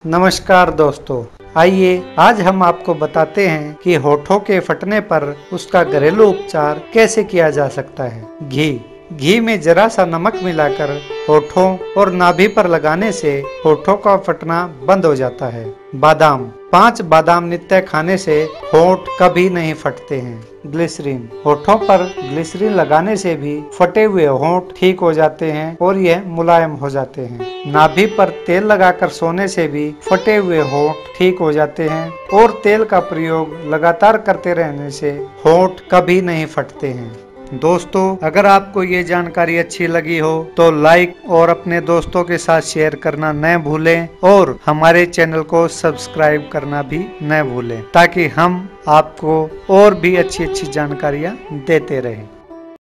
नमस्कार दोस्तों, आइए आज हम आपको बताते हैं कि होठों के फटने पर उसका घरेलू उपचार कैसे किया जा सकता है। घी में जरा सा नमक मिलाकर होठों और नाभि पर लगाने से होठों का फटना बंद हो जाता है। बादाम 5 बादाम नित्य खाने से होठ कभी नहीं फटते हैं। ग्लिसरीन होठों पर ग्लिसरीन लगाने से भी फटे हुए होठ ठीक हो जाते हैं और यह मुलायम हो जाते हैं। नाभि पर तेल लगाकर सोने से भी फटे हुए होठ ठीक हो जाते हैं और तेल का प्रयोग लगातार करते रहने से होठ कभी नहीं फटते हैं। दोस्तों, अगर आपको ये जानकारी अच्छी लगी हो तो लाइक और अपने दोस्तों के साथ शेयर करना न भूलें और हमारे चैनल को सब्सक्राइब करना भी न भूलें ताकि हम आपको और भी अच्छी जानकारियाँ देते रहें।